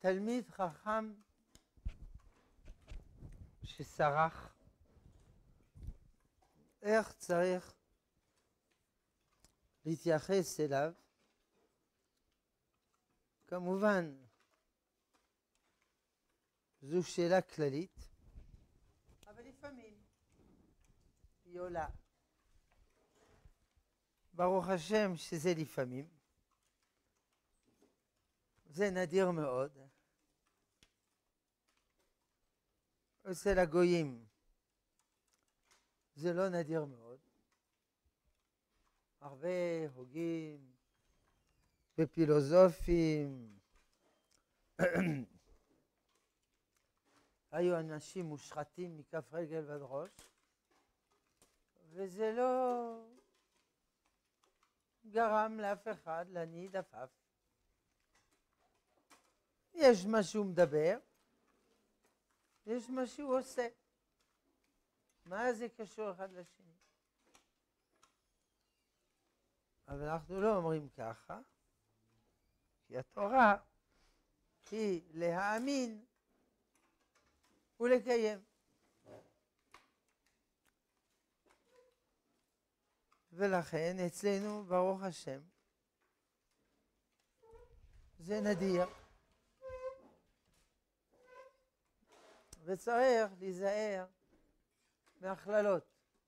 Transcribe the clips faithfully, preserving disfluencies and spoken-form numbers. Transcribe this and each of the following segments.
תלמיד חכם שסרח, איך צריך להתייחס אליו? כמובן, זו שאלה כללית, אבל לפעמים היא עולה. ברוך השם שזה לפעמים. זה נדיר מאוד. אצל הגויים זה לא נדיר מאוד. הרבה הוגים ופילוסופים. היו אנשים מושחתים מכף רגל ועד ראש, וזה לא גרם לאף אחד להניד עפעף. יש מה שהוא מדבר, יש מה שהוא עושה. מה זה קשור אחד לשני? אבל אנחנו לא אומרים ככה, כי התורה היא להאמין ולקיים. ולכן אצלנו, ברוך השם, זה נדיר. וצריך להיזהר מהכללות.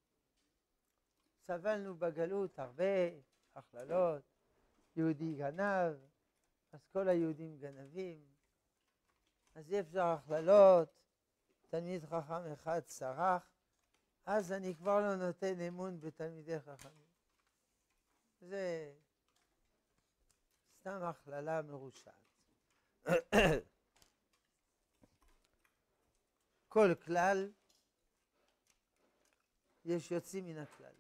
סבלנו בגלות הרבה הכללות, יהודי גנב, אז כל היהודים גנבים, אז אי אפשר הכללות, תלמיד חכם אחד סרח, אז אני כבר לא נותן אמון בתלמידי חכמים. זה סתם הכללה מרושעת. כל כלל יש יוצאים מן הכלל.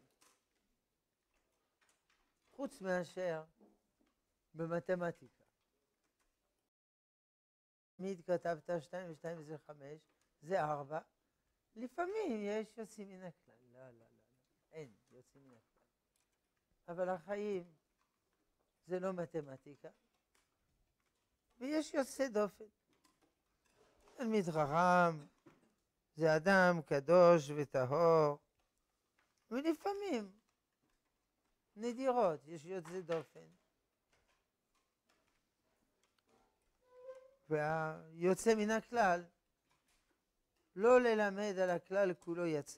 חוץ מאשר במתמטיקה. תמיד כתבת שתיים ושתיים זה חמש, זה ארבע. לפעמים יש יוצאים מן הכלל. לא, לא, לא, לא. אין יוצאים מן הכלל. אבל החיים זה לא מתמטיקה. ויש יוצא דופן. תלמיד חכם זה אדם קדוש וטהור. ולפעמים נדירות, יש יוצא דופן. והיוצא מן הכלל, לא ללמד על הכלל כולו יצא.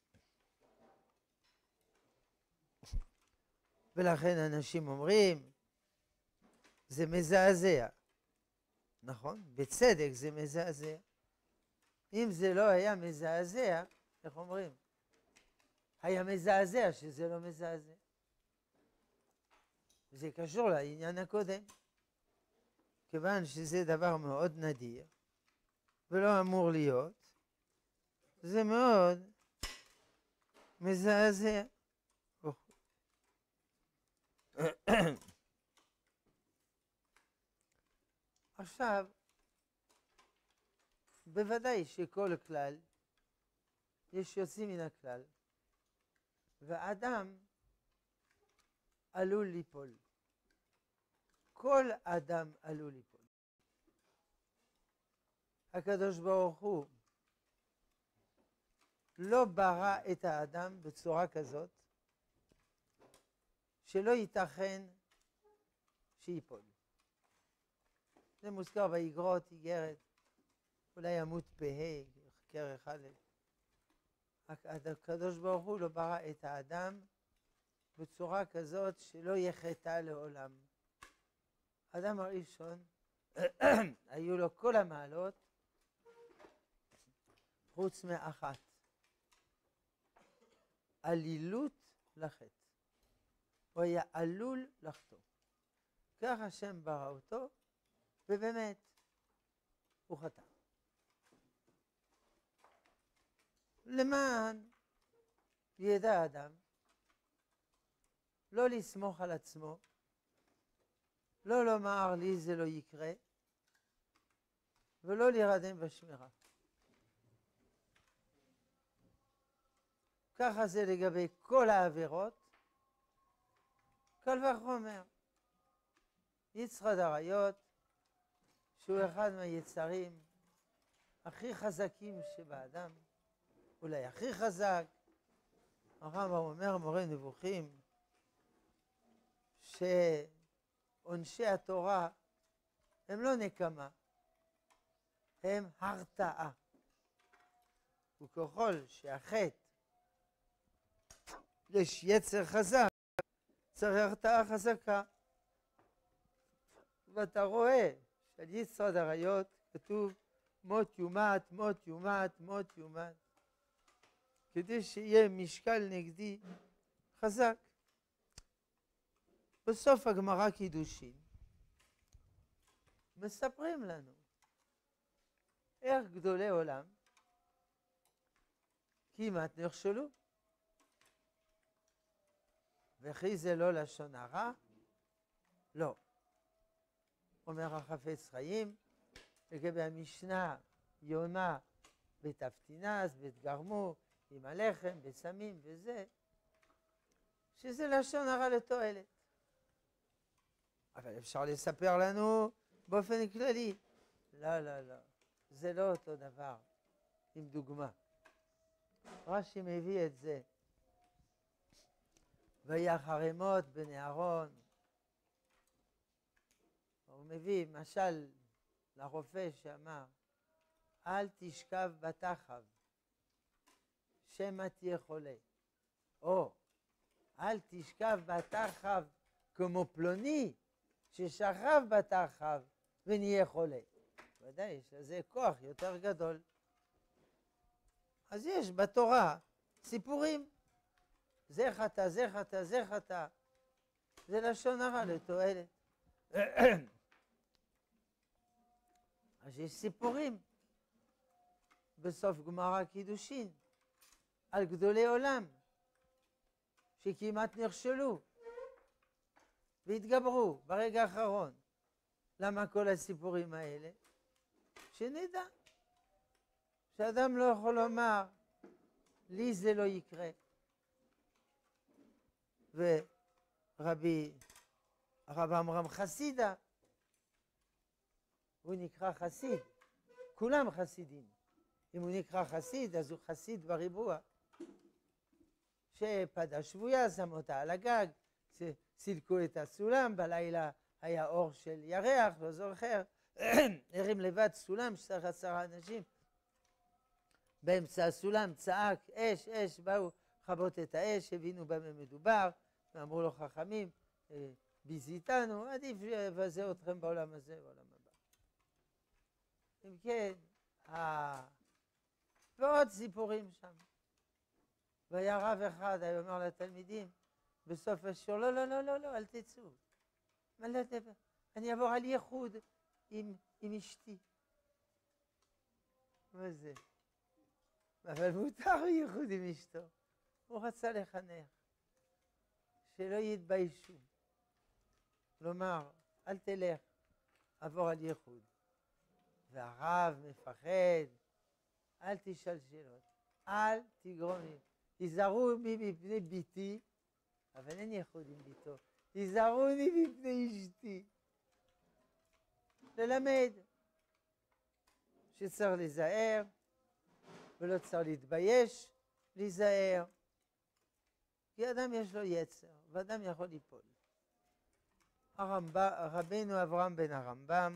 ולכן אנשים אומרים, זה מזעזע. נכון? בצדק זה מזעזע. אם זה לא היה מזעזע, איך אומרים? היה מזעזע שזה לא מזעזע. זה קשור לעניין הקודם. כיוון שזה דבר מאוד נדיר, ולא אמור להיות, זה מאוד מזעזע. עכשיו, בוודאי שכל כלל, יש יוצאים מן הכלל, ואדם עלול ליפול. כל אדם עלול ליפול. הקדוש ברוך הוא לא ברא את האדם בצורה כזאת, שלא ייתכן שיפול. זה מוזכר באיגרות, איגרת, אולי עמוד פ"ה, כרך א'. הקדוש ברוך הוא לא ברא את האדם בצורה כזאת שלא יחטא לעולם. האדם הראשון, היו לו כל המעלות, חוץ מאחת. עלילות לחטא. הוא היה עלול לחטוא. כך השם ברא אותו, ובאמת, הוא חטא. למען ידע האדם, לא לסמוך על עצמו, לא לומר לי זה לא יקרה, ולא להירדם בשמירה. ככה זה לגבי כל העבירות, קל וחומר. יצחק עריות, שהוא אחד מהיצרים הכי חזקים שבאדם, אולי הכי חזק. הרמב"ם אומר, מורה נבוכים, שעונשי התורה הם לא נקמה, הם הרתעה. וככל שהחטא יש יצר חזק, צריך הרתעה חזקה. ואתה רואה שעל יסוד עריות כתוב מות יומת, מות יומת, מות יומת, כדי שיהיה משקל נגדי חזק. בסוף הגמרא קידושין מספרים לנו איך גדולי עולם כמעט נכשלו. וכי זה לא לשון הרע? לא. אומר החפץ חיים לגבי המשנה יונה בתפטינס, בתגרמו, עם הלחם, בסמים וזה, שזה לשון הרע לתועלת. אבל אפשר לספר לנו באופן כללי. לא, לא, לא. זה לא אותו דבר. עם דוגמה. רש"י מביא את זה. ויח ערימות בני אהרון. הוא מביא משל לרופא שאמר, אל תשכב בתחב, שמא תהיה חולה. או, אל תשכב בתחב כמו פלוני, ששכב בתחב ונהיה חולה. ודאי, יש לזה כוח יותר גדול. אז יש בתורה סיפורים. זה חטא, זה חטא, זה חטא. זה לשון הרע לתועלת. אז יש סיפורים בסוף גמרא קידושין על גדולי עולם שכמעט נכשלו והתגברו ברגע האחרון. למה כל הסיפורים האלה? שנדע שאדם לא יכול לומר לי זה לא יקרה. ורבי הרב עמרם חסידה, הוא נקרא חסיד, כולם חסידים. אם הוא נקרא חסיד, אז הוא חסיד בריבוע. שפדה שבויה, שם אותה על הגג, סילקו את הסולם, בלילה היה אור של ירח, לא זוכר, הרים לבד סולם, שצריך עשרה אנשים. באמצע הסולם צעק, אש, אש, באו לכבות את האש, הבינו במה מדובר, ואמרו לו חכמים, ביזיתנו, עדיף לבזר אתכם בעולם הזה ובעולם הבא. אם כן, ה... ועוד סיפורים שם. והיה רב אחד, היה אומר לתלמידים, בסוף השיעור, לא, לא, לא, לא, לא, אל תצאו. מה לא דבר? אני אעבור על ייחוד עם, עם אשתי. מה זה? אבל מותר ייחוד עם אשתו. הוא רצה לחנך. שלא יתביישו. כלומר, אל תלך, עבור על ייחוד. והרב מפחד, אל תשאל שאלות, אל תגרום לי. תיזהרו בי מפני ביתי, אבל אין ייחוד עם ביתו. תיזהרו לי מפני אשתי. ללמד שצריך להיזהר, ולא צריך להתבייש, להיזהר. כי אדם יש לו יצר, ואדם יכול ליפול. הרמב"ם, רבינו אברהם בן הרמב"ם,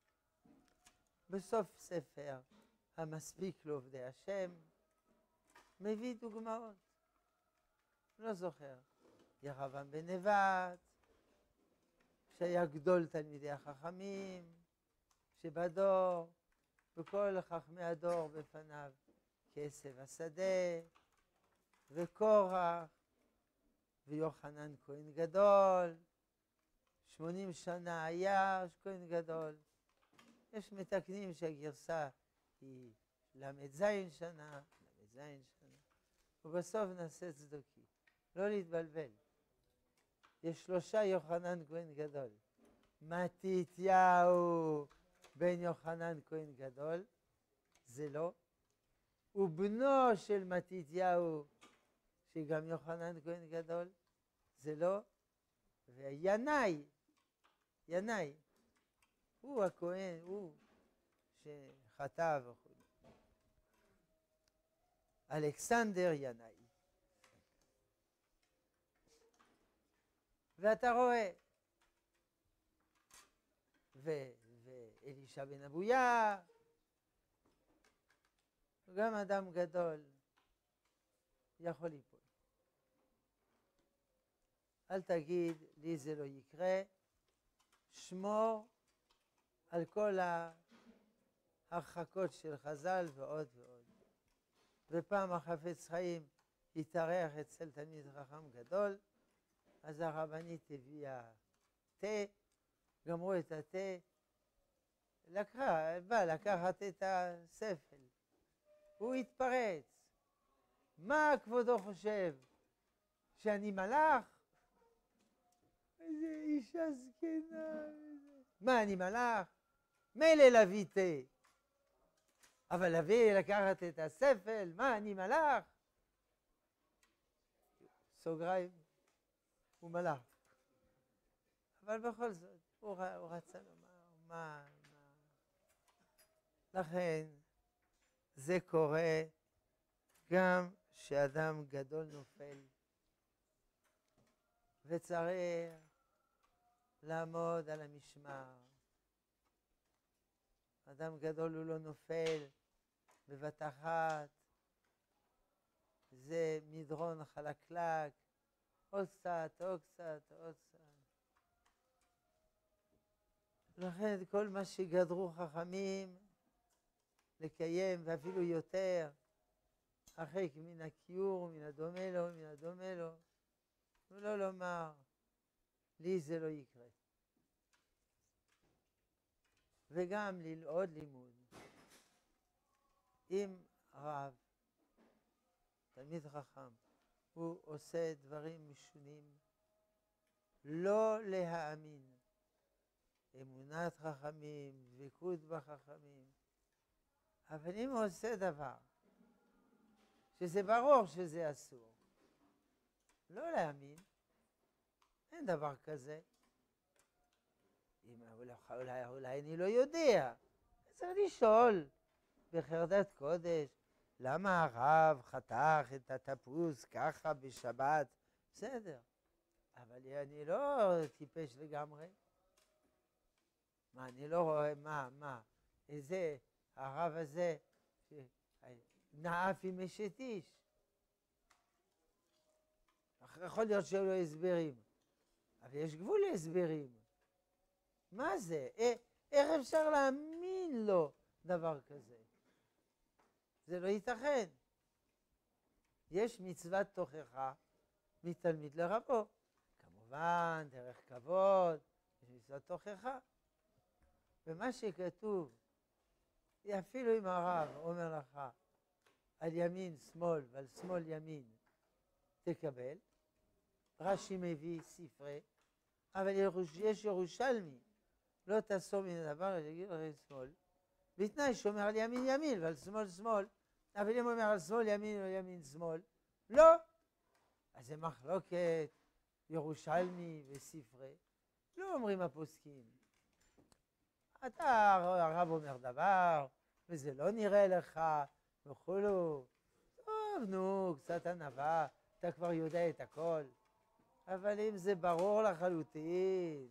בסוף ספר המספיק לעובדי השם, מביא דוגמאות. לא זוכר. ירבעם בן נבט, שהיה גדול תלמידי החכמים, שבדור, וכל חכמי הדור בפניו, כסף השדה, וקורח, ויוחנן כהן גדול, שמונים שנה היה כהן גדול. יש מתקנים שהגרסה היא למד זין שנה, למד זין שנה, ובסוף נעשה צדוקי. לא להתבלבל. יש שלושה יוחנן כהן גדול. מתתיהו בן יוחנן כהן גדול, זה לא. ובנו של מתתיהו, שגם יוחנן כהן גדול, זה לא. וינאי, ינאי, הוא הכהן, הוא שחטא וכו'. אלכסנדר ינאי. ואתה רואה, ואלישע בן אבויה, גם אדם גדול יכול ליפול. אל תגיד, לי זה לא יקרה, שמור על כל ההרחקות של חז"ל ועוד ועוד. ופעם החפץ חיים התארח אצל תלמיד חכם גדול, אז הרבנית הביאה תה, גמרו את התה, לקחה, בא לקחת את הספל. הוא התפרץ. מה כבודו חושב? שאני מלאך? איזה אישה זקנה. מה, אני מלאך? מילא להביא תה. אבל להביא, לקחת את הספל? מה, אני מלאך? סוגריים, הוא מלאך. אבל בכל זאת, הוא, הוא רצה לומר, מה, מה. לכן, זה קורה גם שאדם גדול נופל, וצריך לעמוד על המשמר. אדם גדול הוא לא נופל בבת אחת, זה מדרון חלקלק, עוד קצת, עוד קצת, עוד קצת. לכן כל מה שגדרו חכמים לקיים, ואפילו יותר, הרחק מן הכיעור, מן הדומה לו, מן הדומה לו, ולא לומר, לי זה לא יקרה. וגם עוד לימוד. אם רב, תלמיד חכם, הוא עושה דברים משונים, לא להאמין. אמונת חכמים, דבקות בחכמים. אבל אם הוא עושה דבר, שזה ברור שזה אסור, לא להאמין, אין דבר כזה. אם אולי, אולי, אולי אני לא יודע, צריך לשאול בחרדת קודש, למה הרב חתך את התפוס ככה בשבת? בסדר, אבל אני לא טיפש לגמרי. מה, אני לא רואה, מה, מה, איזה, הרב הזה, נעף עם אשת איש. יכול להיות שהיו לו הסברים, אבל יש גבול להסברים. מה זה? איך אפשר להאמין לו דבר כזה? זה לא ייתכן. יש מצוות תוכחה מתלמיד לרבו. כמובן, דרך כבוד, יש מצוות תוכחה. ומה שכתוב, אפילו אם הרב אומר לך, על ימין שמאל ועל שמאל ימין, תקבל. רש"י מביא ספרי, אבל יש ירושלמי, לא תעשו מן הדבר, יגיד לך שמאל, בתנאי שאומר על ימין ימין ועל שמאל שמאל, אבל אם אומר על שמאל ימין או ימין שמאל, לא. אז זה מחלוקת ירושלמי וספרי, לא אומרים הפוסקים. אתה, הרב אומר דבר, וזה לא נראה לך, וכולו. טוב, נו, קצת ענווה, אתה כבר יודע את הכל. אבל אם זה ברור לחלוטין,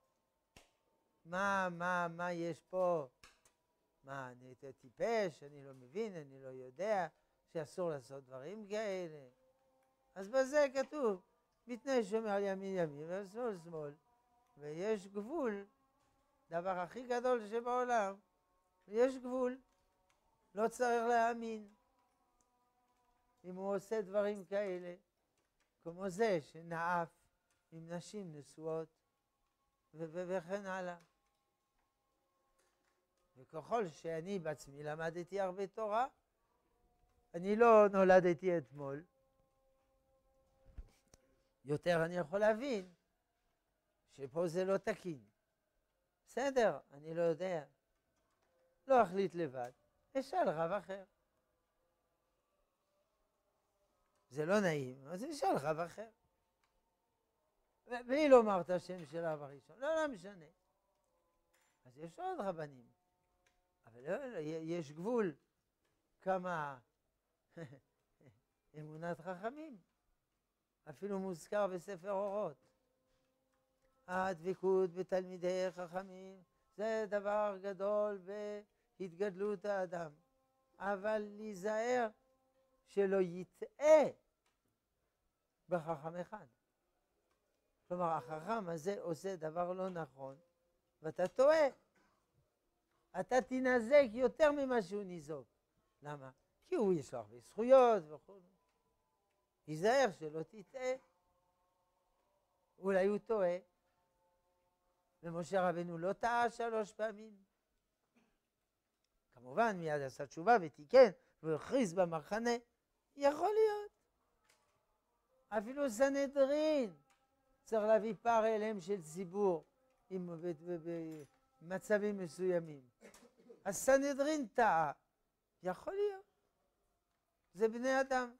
מה, מה, מה יש פה? מה, אני טיפש, אני לא מבין, אני לא יודע, שאסור לעשות דברים כאלה. אז בזה כתוב, בתנאי שאומר על ימין ימין ועל שמאל שמאל, ויש גבול, דבר הכי גדול שבעולם, יש גבול, לא צריך להאמין. אם הוא עושה דברים כאלה, כמו זה שנעף עם נשים נשואות, וכן הלאה. וככל שאני בעצמי למדתי הרבה תורה, אני לא נולדתי אתמול, יותר אני יכול להבין שפה זה לא תקין. בסדר, אני לא יודע. לא אחליט לבד, אשאל רב אחר. זה לא נעים, אז אשאל רב אחר. בלי לומר את השם של רב הראשון, לא, לא משנה. אז יש עוד רבנים. אבל לא, לא, יש גבול כמה אמונת חכמים. אפילו מוזכר בספר אורות. הדבקות בתלמידי חכמים זה דבר גדול בהתגדלות האדם. אבל להיזהר שלא יטעה בחכם אחד. כלומר, החכם הזה עושה דבר לא נכון, ואתה טועה. אתה תנזק יותר ממה שהוא ניזוק. למה? כי הוא יש לו הרבה זכויות וכו'. תיזהר שלא תטעה. אולי הוא טועה. ומשה רבנו לא טעה שלוש פעמים. כמובן, מיד עשה תשובה ותיקן, והכריז במחנה. יכול להיות. אפילו סנהדרין צריך להביא פער אליהם של ציבור במצבים מסוימים. הסנהדרין טעה. יכול להיות. זה בני אדם.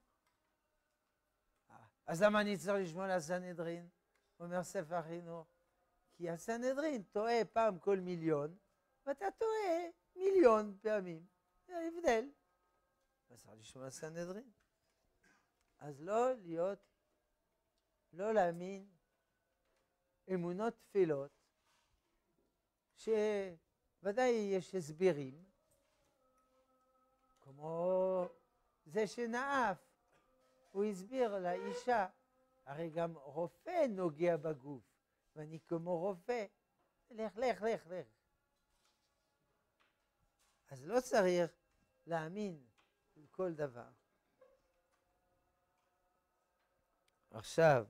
אז למה אני צריך לשמוע לסנהדרין? אומר ספר החינוך. כי הסנהדרין טועה פעם כל מיליון, ואתה טועה מיליון פעמים. זה ההבדל. אז צריך לשמוע לסנהדרין. אז לא להיות, לא להאמין אמונות תפילות, שוודאי יש הסברים, כמו זה שנאף, הוא הסביר לאישה, הרי גם רופא נוגע בגוף, ואני כמו רופא, לך, לך, לך, לך. אז לא צריך להאמין בכל דבר. עכשיו,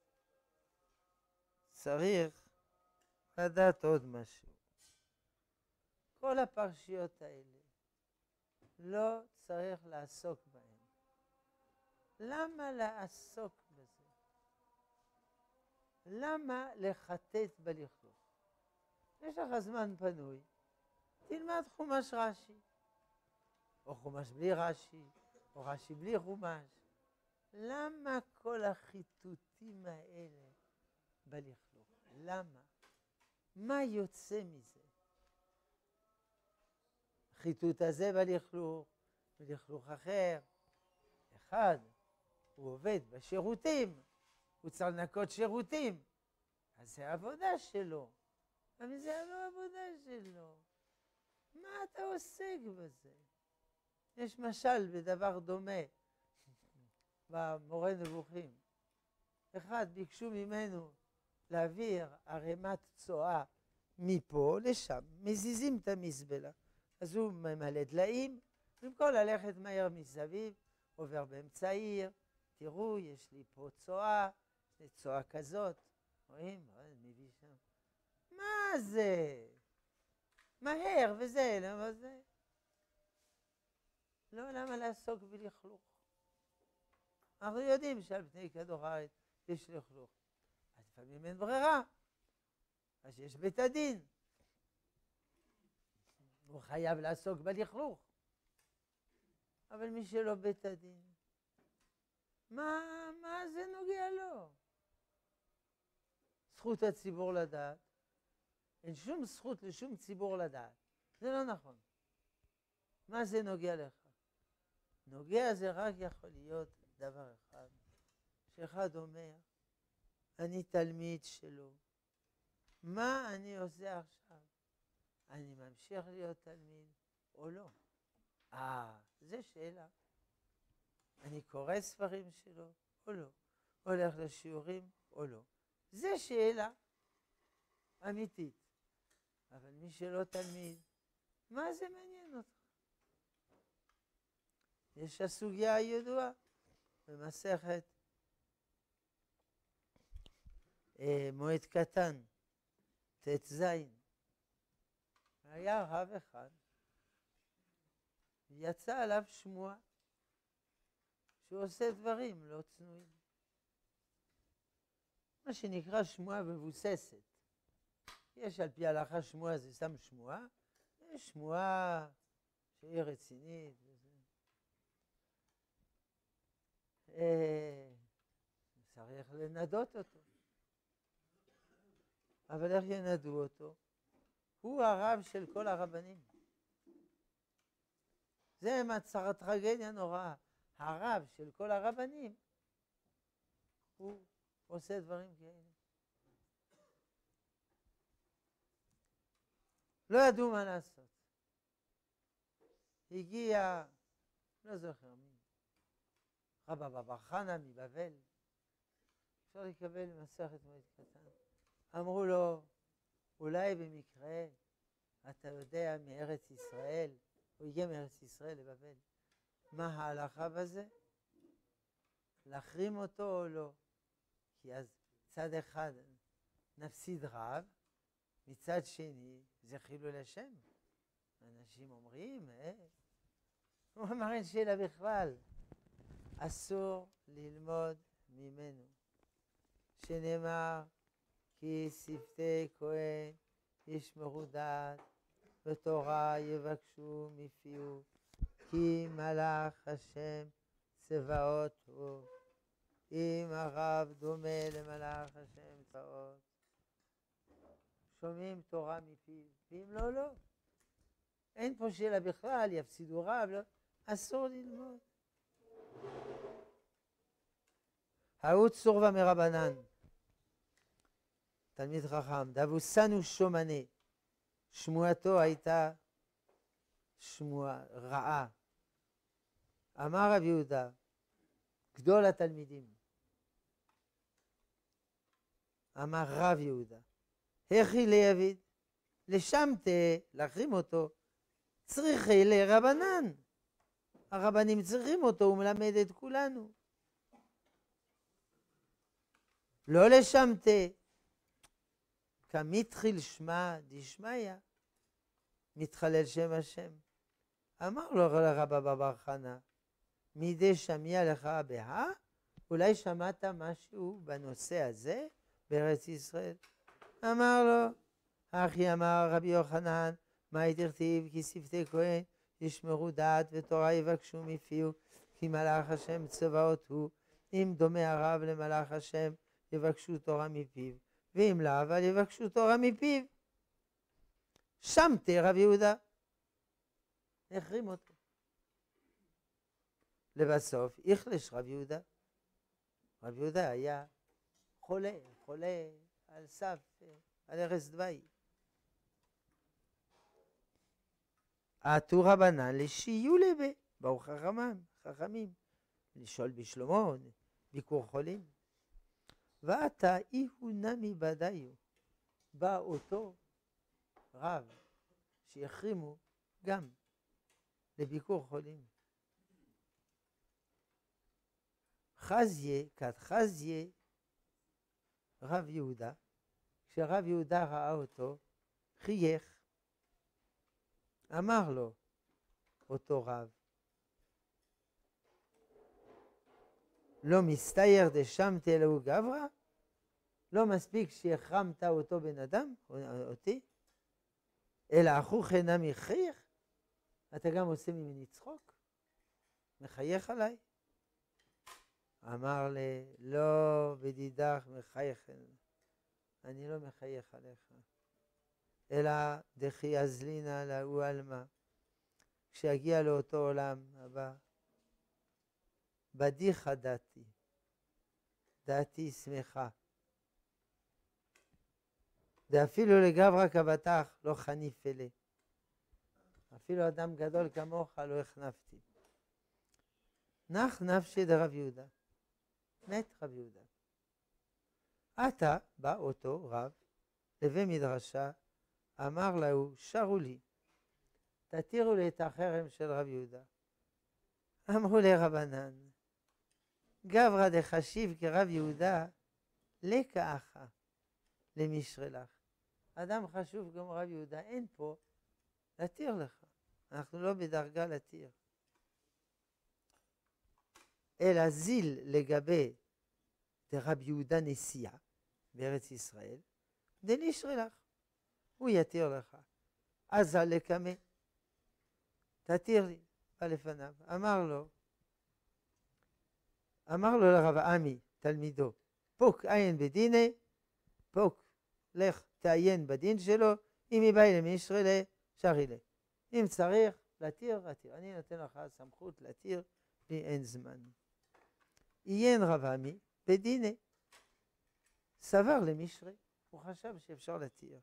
צריך לדעת עוד משהו. כל הפרשיות האלה, לא צריך לעסוק בהן. למה לעסוק בזה? למה לחטט בלכלוך? יש לך זמן פנוי, תלמד חומש רש"י, או חומש בלי רש"י, או רש"י בלי חומש. למה כל החיטוטים האלה בלכלוך? למה? מה יוצא מזה? חיטוט הזה בלכלוך, בלכלוך אחר. אחד, הוא עובד בשירותים, הוא צריך לנקות שירותים, אז זה העבודה שלו, אבל זה לא העבודה שלו. מה אתה עוסק בזה? יש משל בדבר דומה במורה נבוכים. אחד, ביקשו ממנו להעביר ערימת צואה מפה לשם, מזיזים את המזבלה. אז הוא ממלא דליים, במקום ללכת מהר מסביב, עובר באמצע העיר, תראו, יש לי פה צואה, זה צואה כזאת. רואים? מביא שם. מה זה? מהר וזה, למה זה? לא, למה לעסוק בלכלוך? אנחנו יודעים שעל פני כדור הארץ יש לכלוך. אז לפעמים אין ברירה. אז יש בית הדין. הוא חייב לעסוק בלכלוך. אבל מי שלא בית הדין, מה, מה זה נוגע לו? זכות הציבור לדעת. אין שום זכות לשום ציבור לדעת. זה לא נכון. מה זה נוגע לך? נוגע זה רק יכול להיות דבר אחד. שאחד אומר, אני תלמיד שלו. מה אני עושה עכשיו? אני ממשיך להיות תלמיד או לא? אה, זו שאלה. אני קורא ספרים שלו או לא? הולך לשיעורים או לא? זו שאלה אמיתית. אבל מי שלא תלמיד, מה זה מעניין אותך? יש הסוגיה הידועה במסכת אה, מועד קטן, ת' היה רב אחד, יצא עליו שמועה שהוא עושה דברים לא צנועים. מה שנקרא שמועה מבוססת. יש על פי ההלכה שמועה, זה סתם שמועה, יש שמועה שהיא רצינית וזה. אה, צריך לנדות אותו. אבל איך ינדו אותו? הוא הרב של כל הרבנים. זה מצר טרגדיה נוראה. הרב של כל הרבנים, הוא עושה דברים כאלה. לא ידעו מה לעשות. הגיע, לא זוכר מי, רבא בר חנא מבבל, אפשר לקבל מסכת מועד קטן. אמרו לו, אולי במקרה אתה יודע מארץ ישראל, הוא הגיע מארץ ישראל לבבל, מה ההלכה בזה? להחרים אותו או לא? כי אז צד אחד נפסיד רב, מצד שני זה חילול השם. אנשים אומרים, אה? הוא אמר אין שאלה בכלל, אסור ללמוד ממנו. שנאמר, כי שפתי כהן ישמרו דעת, ותורה יבקשו מפיהו, כי מלאך השם צבאות הוא. אם הרב דומה למלאך השם צבאות, שומעים תורה מפיו, ואם לא, לא. אין פה שאלה בכלל, יפסידו רב, לא. אסור ללמוד. ההוא צורבה מרבנן, תלמיד חכם, דבוסנו שומנה, שמועתו הייתה שמועה רעה. אמר רב יהודה, גדול התלמידים, אמר רב יהודה, הכי ליביד, לשמתה, להחרים אותו, צריכי לרבנן. הרבנים צריכים אותו, הוא מלמד את כולנו. לא לשמתה, כמתחיל שמה דשמיא, מתחלל שם השם. אמר לו לרבא בר חנא, מידי שמיה לך בה? אולי שמעת משהו בנושא הזה בארץ ישראל? אמר לו, אחי אמר רבי יוחנן, מה יתכתיב כי שפתי כהן ישמרו דעת ותורה יבקשו מפיהו, כי מלאך השם צבאות הוא. אם דומה הרב למלאך השם יבקשו תורה מפיו, ואם לא, אבל יבקשו תורה מפיו. שמתי רב יהודה, החרים אותו. לבסוף, יחלש רב יהודה. רב יהודה היה חולה, חולה על סף, על ערש דווי. עטו רבנן לשיהיו לבה, באו חכמים, חכמים, לשאול בשלומו, ביקור חולים. ועתה איהו נמי בדיו, בא אותו רב שיחרימו גם לביקור חולים. חזיה, כת חזיה, רב יהודה, כשרב יהודה ראה אותו, חייך, אמר לו אותו רב, לא מסתייר דשמתי אלוהו גברא? לא מספיק שהחרמת אותו בן אדם, אותי, אלא אחוך נמי חייך? אתה גם עושה ממני צחוק? מחייך עליי? אמר לי, לא בדידך מחייך, אני לא מחייך עליך, אלא דחי אזלינה להוא עלמא, כשיגיע לאותו עולם הבא, בדיחה דעתי, דעתי שמחה, ואפילו לגברא כבטח לא חניף אלה, אפילו אדם גדול כמוך לא החנפתי. נח נפשי דרב יהודה, מת רב יהודה. עתה בא אותו רב לבית מדרשה, אמר להו, שרו לי, תתירו לי את החרם של רב יהודה. אמרו לרבנן, גברא דחשיב כרב יהודה, לקה אחא למשרה לך. אדם חשוב כמו רב יהודה, אין פה להתיר לך. אנחנו לא בדרגה להתיר. אלא זיל לגבי דרב יהודה נשיאה בארץ ישראל, דנשרה לך. הוא יתיר לך. עזה לקמה, תתיר לי, בא לפניו. אמר לו, אמר לו לרב עמי, תלמידו, פוק עין בדיני, פוק, לך תעיין בדין שלו, אם היא באה למישרי לה, שרי לה. אם צריך להתיר, להתיר. אני נותן לך סמכות להתיר, לי אין זמן. עיין רב עמי בדיני. סבר למישרי, הוא חשב שאפשר להתיר.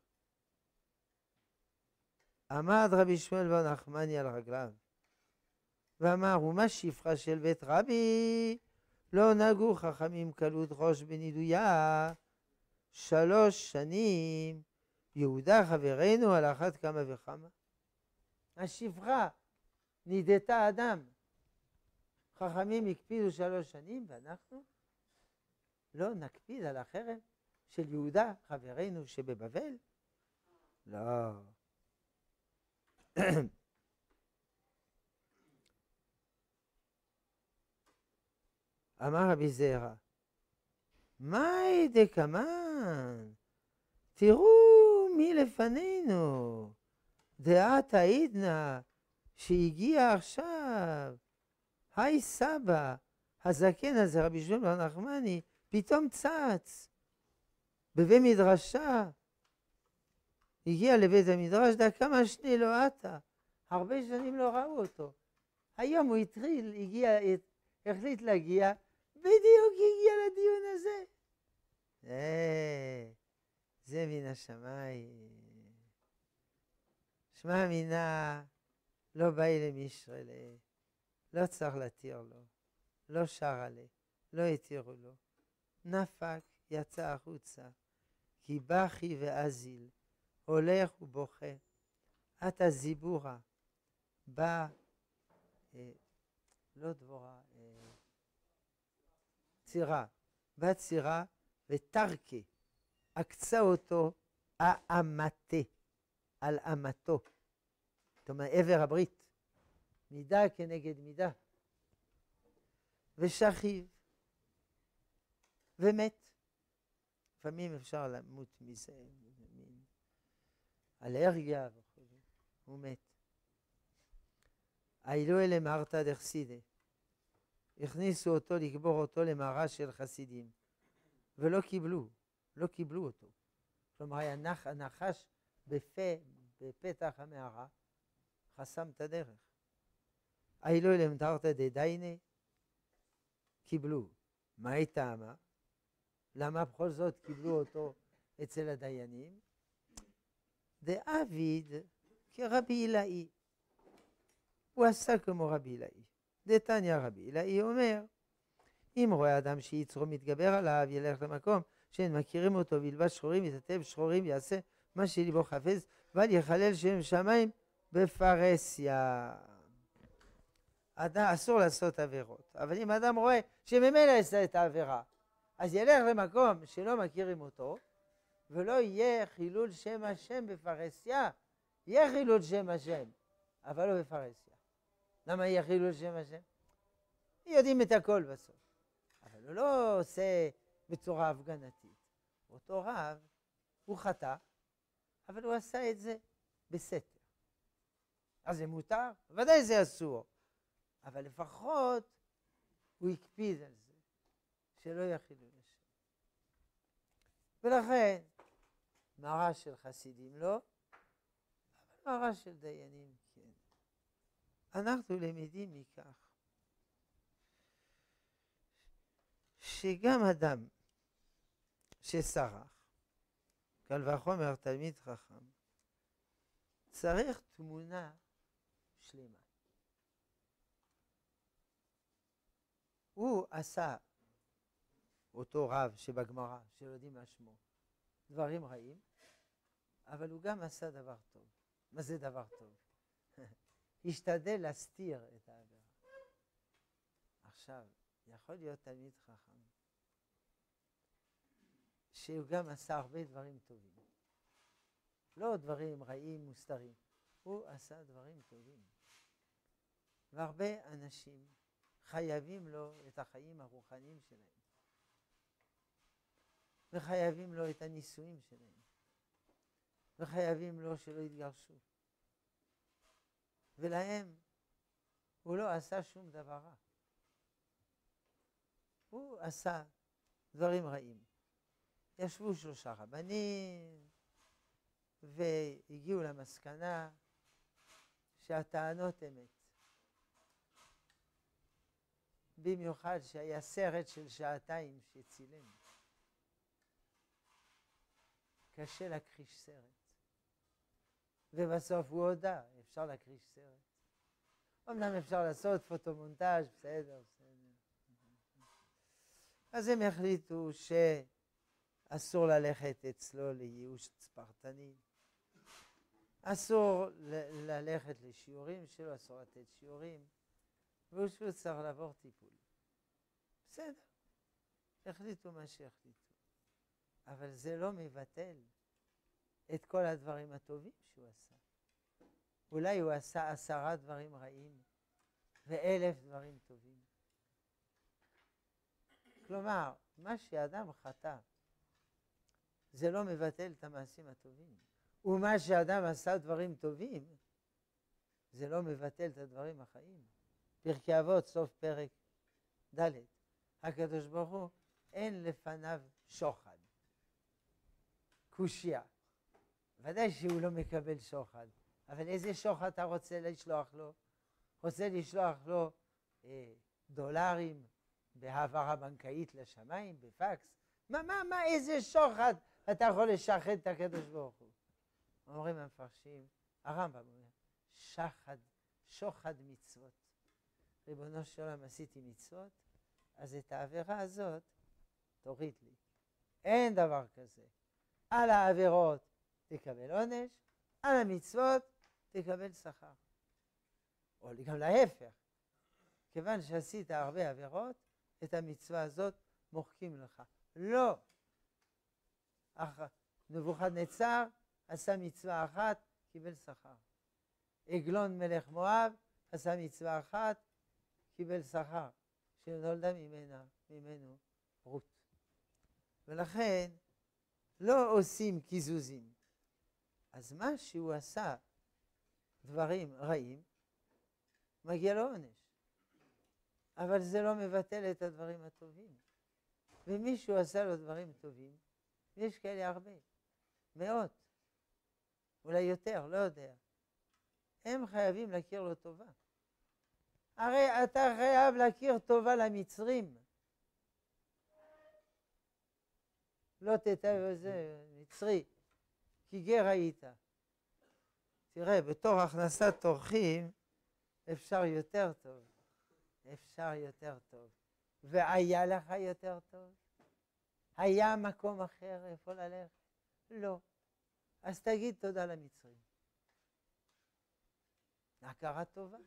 עמד רבי שמואל בר נחמני על רגליו, ואמר, ומה שפחה של בית רבי? לא נגעו חכמים קלות ראש בנידויה. שלוש שנים יהודה חברנו על אחת כמה וכמה. השפחה נידתה אדם. חכמים הקפידו שלוש שנים, ואנחנו לא נקפיד על החרם של יהודה חברנו שבבבל? לא. אמר רבי זרע, מאי דקמן, תראו מי לפנינו, דעת העידנה שהגיע עכשיו, היי סבא, הזקן הזה, רבי שמעון בר נחמני, פתאום צץ, בבית מדרשה, הגיע לבית המדרש, דקה משנה לא עתה, הרבה שנים לא ראו אותו. היום הוא התחיל, הגיע, החליט להגיע, בדיוק הגיע לדיון הזה. אה, זה מן השמיים. שמע מינה, לא באי למישרלה, לא צריך להתיר לו, לא שרה לה, לא התירו לו. נפק, יצא החוצה, כי בכי ואזיל, הולך ובוכה. עתה זיבורה, בא, אה, לא דבורה, אה, צירה, בא צירה ותרקה, עקצה אותו האמתה, על אמתו. זאת אומרת, עבר הברית, מידה כנגד מידה. ושכיב, ומת. לפעמים אפשר למות מזה, מין אלרגיה וכו'. הוא מת. אילו אלה מרתא דחסידה. הכניסו אותו לקבור אותו למערה של חסידים. ולא קיבלו, לא קיבלו אותו. כלומר, היה נח, הנחש בפה, בפתח המערה, חסם את הדרך. אילו אלה מרתא דדיינה. קיבלו. מה הייתה מה? למה בכל זאת קיבלו אותו אצל הדיינים? דאביד כרבי אילאי. הוא עשה כמו רבי אילאי. דתניא רבי אילאי אומר, אם רואה אדם שיצרו מתגבר עליו, ילך למקום שאין מכירים אותו, וילבש שחורים, יתעטף שחורים, יעשה מה שליבו חפץ, אבל יחלל שם שמיים בפרהסיה. אדם, אסור לעשות עבירות, אבל אם אדם רואה שממילא יעשה את העבירה, אז ילך למקום שלא מכירים אותו, ולא יהיה חילול שם השם בפרהסיה. יהיה חילול שם השם, אבל לא בפרהסיה. למה יהיה חילול שם השם? יודעים את הכל בסוף. אבל הוא לא עושה בצורה הפגנתית. אותו רב, הוא חטא, אבל הוא עשה את זה בסתר. אז זה מותר? ודאי זה אסור. אבל לפחות הוא הקפיד על זה, שלא יהיה חילול השם. ולכן, מערה של חסידים לא, אבל מערה של דיינים כן. אנחנו למדים מכך, שגם אדם שסרח, קל וחומר תלמיד חכם, צריך תמונה שלמה. הוא עשה, אותו רב שבגמרא, שלא יודעים מה שמו, דברים רעים, אבל הוא גם עשה דבר טוב. מה זה דבר טוב? השתדל להסתיר את העבירה. עכשיו, יכול להיות תלמיד חכם, שהוא גם עשה הרבה דברים טובים. לא דברים רעים מוסתרים. הוא עשה דברים טובים. והרבה אנשים חייבים לו את החיים הרוחניים שלהם. וחייבים לו את הנישואים שלהם. וחייבים לו שלא יתגרשו. ולהם הוא לא עשה שום דבר רע. הוא עשה דברים רעים. ישבו שלושה רבנים, והגיעו למסקנה שהטענות אמת. במיוחד שהיה סרט של שעתיים שצילם. קשה להכחיש סרט. ובסוף הוא הודה, אפשר להכחיש סרט. אמנם אפשר לעשות פוטומונטאז', בסדר, בסדר. אז הם החליטו שאסור ללכת אצלו לייאוש ספרטני. אסור ל- ללכת לשיעורים שלו, אסור לתת שיעורים. והוא שהוא צריך לעבור טיפול. בסדר, החליטו מה שהחליטו. אבל זה לא מבטל את כל הדברים הטובים שהוא עשה. אולי הוא עשה עשרה דברים רעים ואלף דברים טובים. כלומר, מה שאדם חטא, זה לא מבטל את המעשים הטובים. ומה שאדם עשה דברים טובים, זה לא מבטל את הדברים החיים. פרקי אבות, סוף פרק ד', הקדוש ברוך הוא, אין לפניו שוחד. קושיה. ודאי שהוא לא מקבל שוחד. אבל איזה שוחד אתה רוצה לשלוח לו? רוצה לשלוח לו אה, דולרים בהעברה בנקאית לשמיים, בפקס? מה, מה, מה, איזה שוחד אתה יכול לשחד את הקדוש ברוך הוא? אומרים המפרשים, הרמב"ם אומר, שחד, שוחד מצוות. ריבונו של עולם, עשיתי מצוות, אז את העבירה הזאת תוריד לי. אין דבר כזה. על העבירות תקבל עונש, על המצוות תקבל שכר. או גם להפך. כיוון שעשית הרבה עבירות, את המצווה הזאת מוחקים לך. לא. אך נבוכדנצר עשה מצווה אחת, קיבל שכר. עגלון מלך מואב עשה מצווה אחת, קיבל שכר, שנולדה ממנה, ממנו רות. ולכן לא עושים קיזוזים. אז מה שהוא עשה דברים רעים, מגיע לו עונש. אבל זה לא מבטל את הדברים הטובים. ומישהו עשה לו דברים טובים, ויש כאלה הרבה, מאות, אולי יותר, לא יודע. הם חייבים להכיר לו טובה. הרי אתה חייב להכיר טובה למצרים. לא תתאב איזה מצרי, כי גר היית. תראה, בתור הכנסת אורחים אפשר יותר טוב. אפשר יותר טוב. והיה לך יותר טוב? היה מקום אחר איפה ללכת? לא. אז תגיד תודה למצרים. הכרה טובה.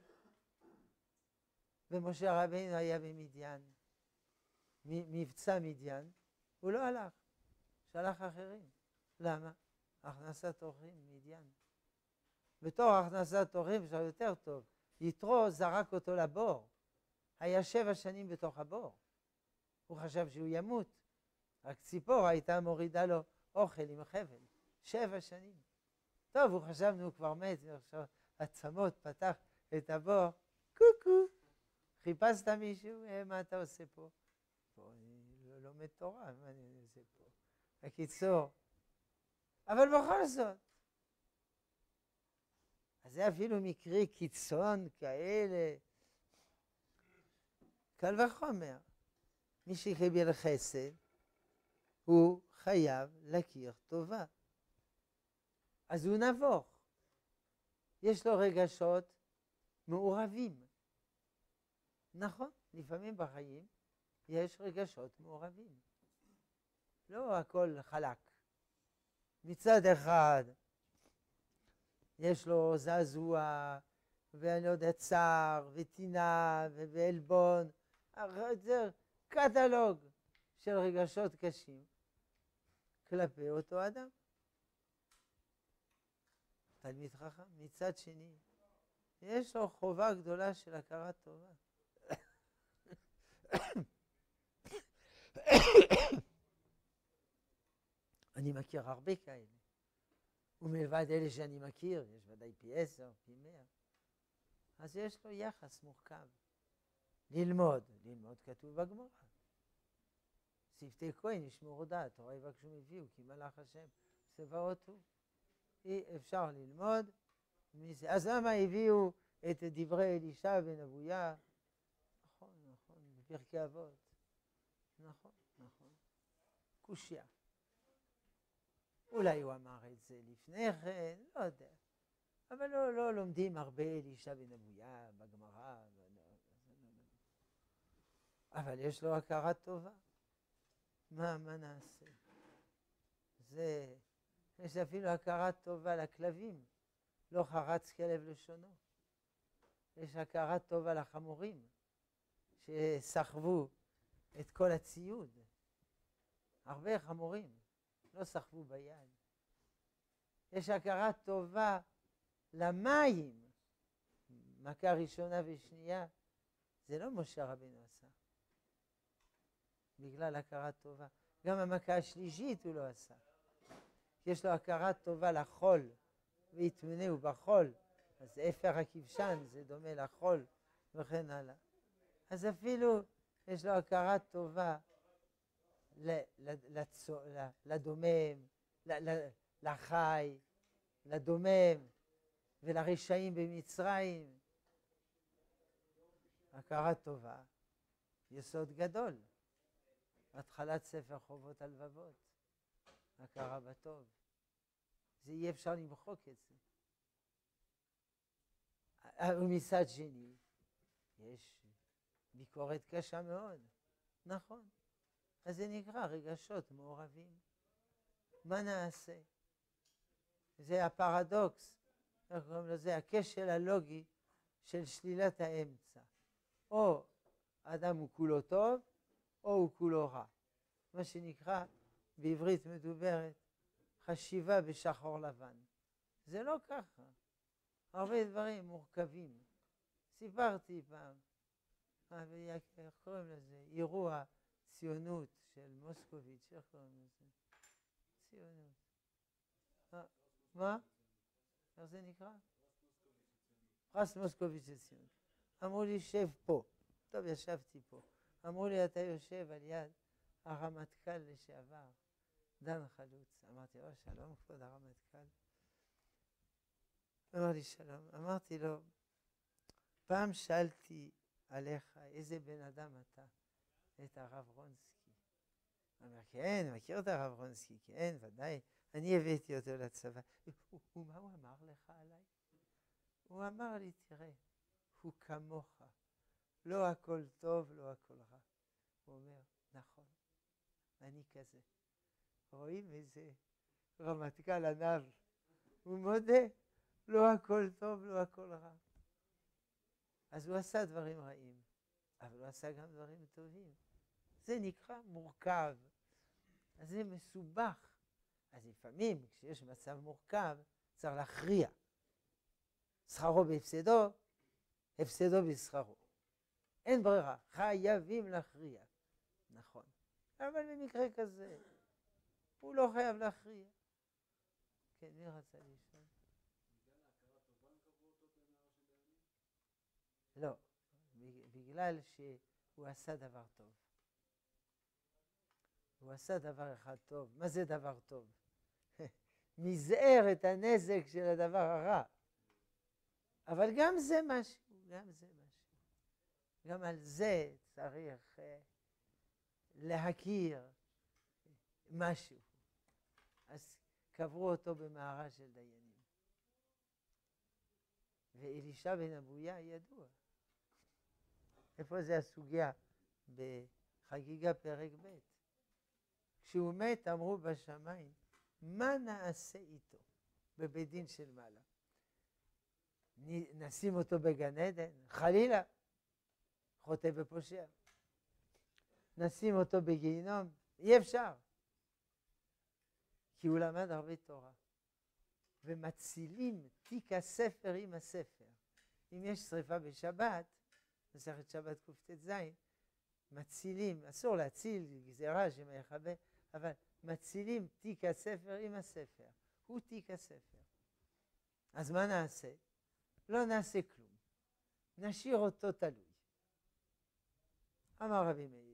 ומשה רבינו היה במדיין, מבצע מדיין, הוא לא הלך, שלח אחרים. למה? הכנסת אורחים, מדיין. בתור הכנסת אורחים אפשר יותר טוב. יתרו זרק אותו לבור. היה שבע שנים בתוך הבור. הוא חשב שהוא ימות. רק ציפור הייתה מורידה לו אוכל עם חבל. שבע שנים. טוב, הוא חשבנו הוא כבר מת, ועכשיו עצמות פתח את הבור. קוקו. חיפשת מישהו? אה, מה אתה עושה פה? פה אני לא לומד תורה, מה אני עושה פה? בקיצור. אבל בכל זאת. אז זה אפילו מקרי קיצון כאלה. קל וחומר. מי שקיבל חסד, הוא חייב להכיר טובה. אז הוא נבוך. יש לו רגשות מעורבים. נכון, לפעמים בחיים יש רגשות מעורבים. לא הכל חלק. מצד אחד יש לו זעזוע, ואני לא יודע, צער, וטינה, ועלבון. זה קטלוג של רגשות קשים כלפי אותו אדם. תלמיד חכם. מצד שני, יש לו חובה גדולה של הכרת טובה. אני מכיר הרבה כאלה. ומלבד אלה שאני מכיר, יש ודאי פי עשר, פי מאה. אז יש לו יחס מורכב. ללמוד, ללמוד כתוב בגמרא. שפתי כהן ישמעו דעת, תורה יבקשו מפיהו, כי מלאך השם צבאות הוא. אי אפשר ללמוד מזה. אז למה הביאו את דברי אלישע בן אבויה? נכון, נכון, בפרקי אבות. נכון, נכון. קושיה. אולי הוא אמר את זה לפני כן, לא יודע. אבל לא, לא לומדים הרבה אלישע בן אבויה בגמרא. אבל יש לו הכרה טובה. מה, מה נעשה? זה, יש אפילו הכרה טובה לכלבים. לא חרץ כלב לשונו. יש הכרה טובה לחמורים שסחבו את כל הציוד. הרבה חמורים לא סחבו ביד. יש הכרה טובה למים. מכה ראשונה ושנייה, זה לא משה רבינו עשה. בגלל הכרה טובה. גם המכה השלישית הוא לא עשה. יש לו הכרה טובה לחול, ויתמנהו בחול. אז אפר הכבשן זה דומה לחול, וכן הלאה. אז אפילו יש לו הכרה טובה לדומם, לחי, לדומם ולרשעים במצרים. הכרה טובה, יסוד גדול. התחלת ספר חובות הלבבות, הכרה בטוב. זה אי אפשר למחוק את זה. ומצד שני, יש ביקורת קשה מאוד. נכון. אז זה נקרא רגשות מעורבים. מה נעשה? זה הפרדוקס, איך קוראים לזה? הכשל הלוגי של שלילת האמצע. או אדם הוא כולו טוב, או הוא כולו רע. מה שנקרא בעברית מדוברת חשיבה בשחור לבן. זה לא ככה. הרבה דברים מורכבים. סיפרתי פעם, איך קוראים לזה? אירוע ציונות של מוסקוביץ', איך קוראים לזה? ציונות. מה? איך זה נקרא? פרס מוסקוביץ' לציונות. אמרו לי, שב פה. טוב, ישבתי פה. אמרו לי, אתה יושב על יד הרמטכ"ל לשעבר, דן חלוץ. אמרתי, או, שלום, כבוד הרמטכ"ל. אמר לי, שלום. אמרתי לו, פעם שאלתי עליך, איזה בן אדם אתה? את הרב רונסקי. אמר, כן, מכיר את הרב רונסקי, כן, ודאי. אני הבאתי אותו לצבא. ומה הוא אמר לך עליי? הוא אמר לי, תראה, הוא כמוך. לא הכל טוב, לא הכל רע. הוא אומר, נכון, אני כזה. רואים איזה רמטכ"ל ענב. הוא מודה, לא הכל טוב, לא הכל רע. אז הוא עשה דברים רעים, אבל הוא עשה גם דברים טובים. זה נקרא מורכב. אז זה מסובך. אז לפעמים, כשיש מצב מורכב, צריך להכריע. שכרו בהפסדו, הפסדו בשכרו. אין ברירה, חייבים להכריע. נכון. אבל במקרה כזה, הוא לא חייב להכריע. כן, מי רצה לשאול? לא, בגלל שהוא עשה דבר טוב. הוא עשה דבר אחד טוב. מה זה דבר טוב? מזער את הנזק של הדבר הרע. אבל גם זה משהו, גם זה משהו. גם על זה צריך uh, להכיר משהו. אז קברו אותו במערה של דיינים. ואלישע בן אבויה ידוע. איפה זה הסוגיה? בחגיגה פרק ב'. כשהוא מת אמרו בשמיים, מה נעשה איתו בבית דין של מעלה? נשים אותו בגן עדן? חלילה, חוטא ופושע. נשים אותו בגיהינום? אי אפשר. כי הוא למד הרבה תורה. ומצילים תיק הספר עם הספר. אם יש שריפה בשבת, מסכת שבת קט"ז, מצילים, אסור להציל, גזירה שמא יכבה, אבל מצילים תיק הספר עם הספר. הוא תיק הספר. אז מה נעשה? לא נעשה כלום. נשאיר אותו תלוי. אמר רבי מאיר.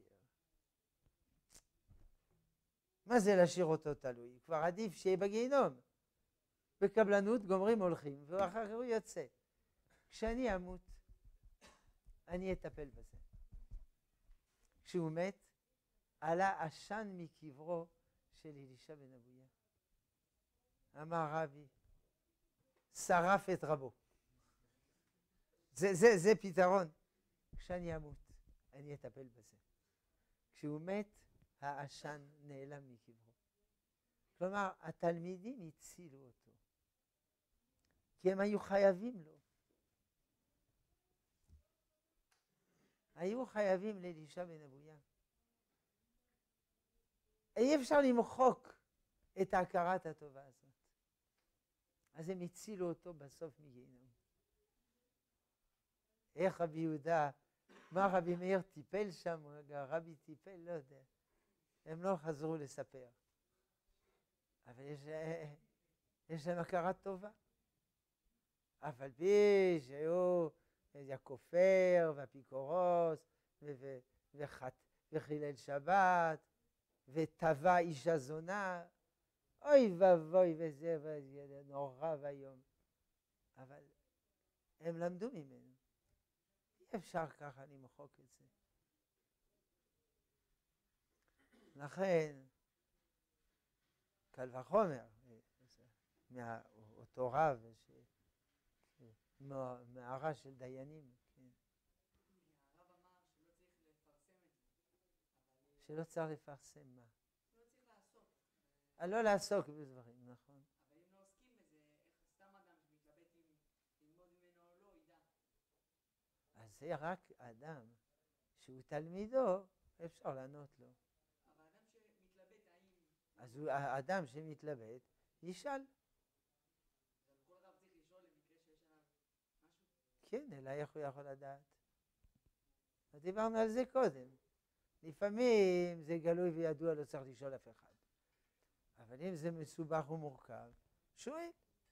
מה זה להשאיר אותו תלוי? כבר עדיף שיהיה בגיהינום. בקבלנות גומרים הולכים, ואחר כך הוא יוצא. כשאני אמות, אני אטפל בזה. כשהוא מת, עלה עשן מקברו של אלישע בן אבויה. אמר רבי, שרף את רבו. זה, זה, זה פתרון. כשאני אמות, אני אטפל בזה. כשהוא מת, העשן נעלם מקברו. כלומר, התלמידים הצילו אותו. כי הם היו חייבים לו. היו חייבים לאלישע בן אבויה. אי אפשר למחוק את הכרת הטובה הזאת. אז הם הצילו אותו בסוף מגיהנום. איך רבי יהודה, מה רבי מאיר טיפל שם, רבי טיפל, לא יודע. הם לא חזרו לספר. אבל יש, יש להם הכרת טובה. אף על פי שהיו הכופר והפיקורוס וחילל שבת וטבע אישה זונה, אוי ואבוי וזה וזה נורא והיום. אבל הם למדו ממנו. אי אפשר ככה למחוק את זה. לכן, קל וחומר, מאותו רב, מערה של דיינים. הרב אמר שלא צריך לפרסם את זה. שלא צריך לפרסם מה? לא צריך לעסוק. לא לעסוק בדברים, נכון. אבל אם לא עוסקים בזה, איך סתם אדם שמתלבט אם ללמוד ממנו או לא, ידע. אז זה רק אדם שהוא תלמידו, אפשר לענות לו. אבל אדם שמתלבט האם... אז הוא, האדם שמתלבט, ישאל. אז כל רב צריך לשאול למקרה שיש עליו משהו? כן, אלא איך הוא יכול לדעת? דיברנו על זה קודם. לפעמים זה גלוי וידוע, לא צריך לשאול אף אחד. אבל אם זה מסובך ומורכב, שואל.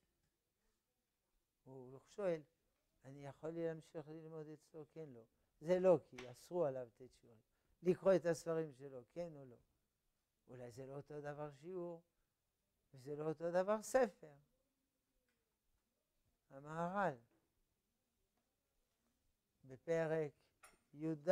הוא שואל, אני יכול להמשיך ללמוד אצלו? כן, לא. זה לא, כי אסרו עליו לתת שיעורים. לקרוא את הספרים שלו, כן או לא. אולי זה לא אותו דבר שיעור, וזה לא אותו דבר ספר. המהר"ל, בפרק י"ד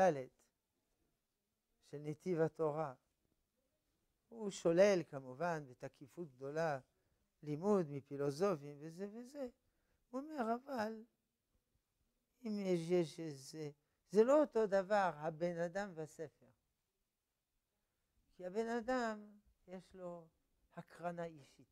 של נתיב התורה, הוא שולל כמובן בתקיפות גדולה לימוד מפילוסופים וזה וזה. הוא אומר, אבל אם יש, יש איזה, זה לא אותו דבר הבן אדם והספר. כי הבן אדם יש לו הקרנה אישית.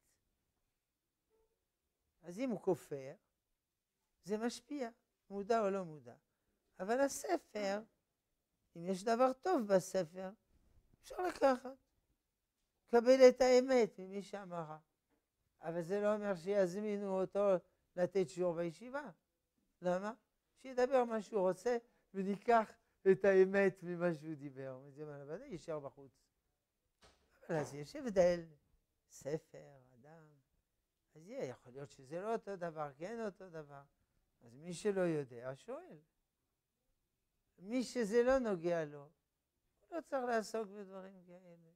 אז אם הוא כופר, זה משפיע, מודע או לא מודע. אבל הספר, אם יש דבר טוב בספר, אפשר לקחת. קבל את האמת ממי שאמרה. אבל זה לא אומר שיזמינו אותו לתת שיעור בישיבה. למה? שידבר מה שהוא רוצה וניקח את האמת ממה שהוא דיבר. זה מה לבד, יישאר בחוץ. אבל אז יש הבדל. ספר, אדם. אז יהיה, יכול להיות שזה לא אותו דבר, כן אותו דבר. אז מי שלא יודע, שואל. מי שזה לא נוגע לו, הוא לא צריך לעסוק בדברים כאלה.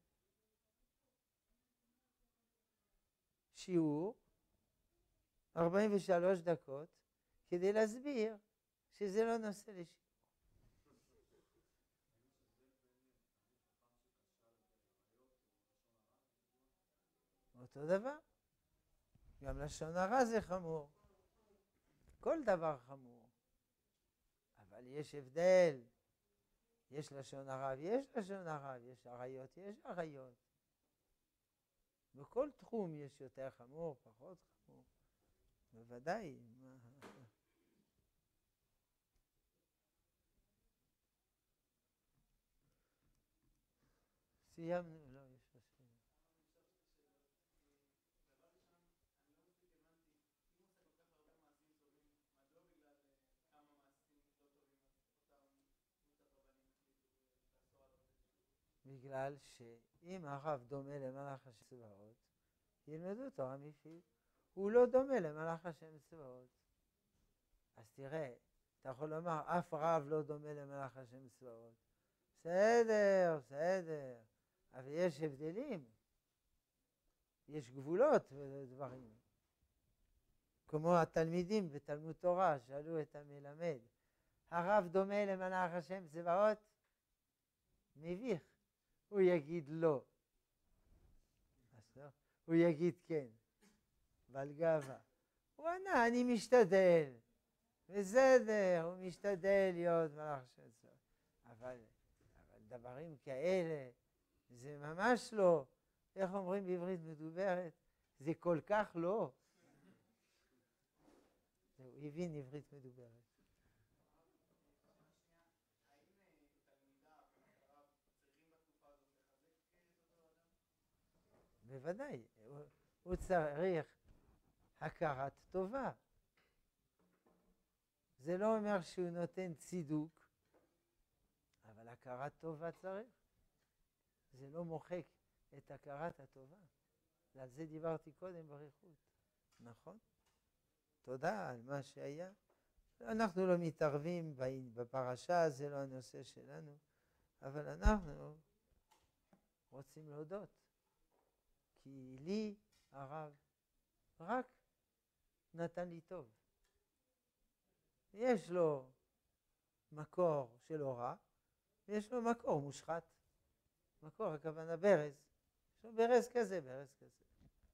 שיעור, ארבעים ושלוש דקות, כדי להסביר שזה לא נושא לשיעור. אותו דבר. גם לשון הרע זה חמור. כל דבר חמור. אבל יש הבדל. יש לשון הרע ויש לשון הרע, יש עריות, יש עריות. בכל תחום יש יותר חמור, פחות חמור. בוודאי. סיימנו, לא, יש לשון. בגלל שאם הרב דומה למלאך השם צבאות, ילמדו תורה מפיו. הוא לא דומה למלאך השם צבאות. אז תראה, אתה יכול לומר, אף רב לא דומה למלאך השם צבאות. בסדר, בסדר. אבל יש הבדלים. יש גבולות ודברים. כמו התלמידים בתלמוד תורה, שאלו את המלמד, הרב דומה למלאך השם צבאות? מביך. הוא יגיד לא. אז לא. הוא יגיד כן. בעל גאווה. הוא ענה, אני משתדל. בסדר, הוא משתדל להיות מלאך השם צבאות. אבל, אבל דברים כאלה, זה ממש לא. איך אומרים בעברית מדוברת? זה כל כך לא. הוא הבין עברית מדוברת. בוודאי, הוא, הוא צריך הכרת טובה. זה לא אומר שהוא נותן צידוק, אבל הכרת טובה צריך. זה לא מוחק את הכרת הטובה. ועל זה דיברתי קודם בריחות. נכון? תודה על מה שהיה. אנחנו לא מתערבים בפרשה, זה לא הנושא שלנו, אבל אנחנו רוצים להודות. כי לי הרב רק נתן לי טוב. יש לו מקור של הוראה, ויש לו מקור מושחת. מקור, הכוונה ברז. יש לו ברז כזה, ברז כזה.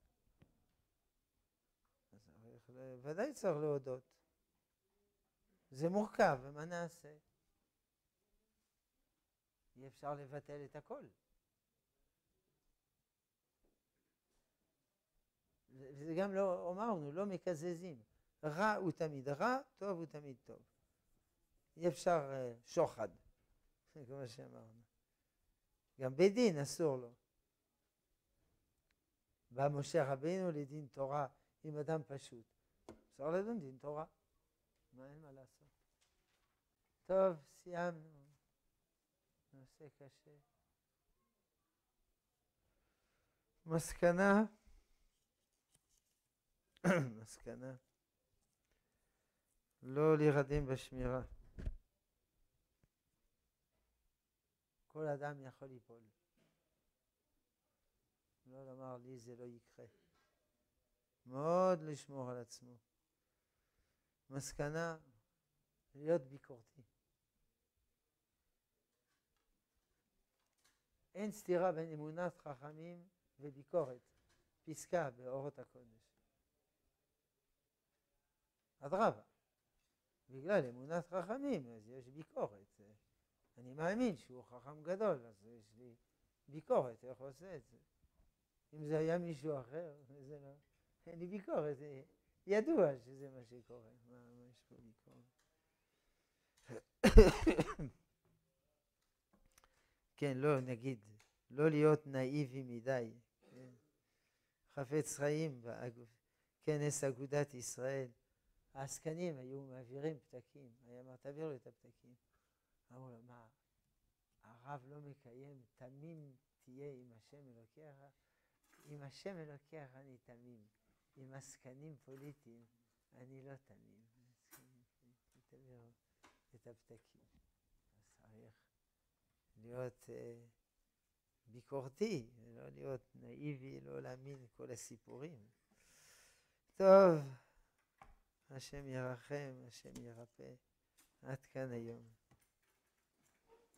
אז ודאי צריך להודות. זה מורכב, ומה נעשה? אי אפשר לבטל את הכל. וזה גם לא, אמרנו, לא מקזזים. רע הוא תמיד רע, טוב הוא תמיד טוב. אי אפשר uh, שוחד, כמו שאמרנו. גם בדין אסור לו. בא משה רבינו לדין תורה עם אדם פשוט. אפשר לדון דין תורה. מה אין מה לעשות? טוב, סיימנו. נושא קשה. מסקנה. מסקנה. לא להירדם בשמירה. כל אדם יכול ליפול. לא לומר לי זה לא יקרה. מאוד לשמור על עצמו. מסקנה, להיות ביקורתי. אין סתירה בין אמונת חכמים וביקורת. פסקה באורות הקודש. אדרבה. בגלל אמונת חכמים, אז יש ביקורת. אני מאמין שהוא חכם גדול, אז יש לי ביקורת, איך הוא עושה את זה? אם זה היה מישהו אחר, זה לא... אין לי ביקורת, זה ידוע שזה מה שקורה. מה, מה יש פה ביקורת? כן, לא, נגיד, לא להיות נאיבי מדי. כן. חפץ חיים, כנס אגודת ישראל, העסקנים היו מעבירים פתקים, היה אמר, תעביר לו את הפתקים. אמרו לו, מה, הרב לא מקיים, תמים תהיה עם השם אלוקיך? עם השם אלוקיך אני תמים, עם עסקנים פוליטיים אני לא תמים. תעביר את הפתקים. אז צריך להיות uh, ביקורתי, לא להיות נאיבי, לא להאמין כל הסיפורים. טוב, השם ירחם, השם ירפא. עד כאן היום.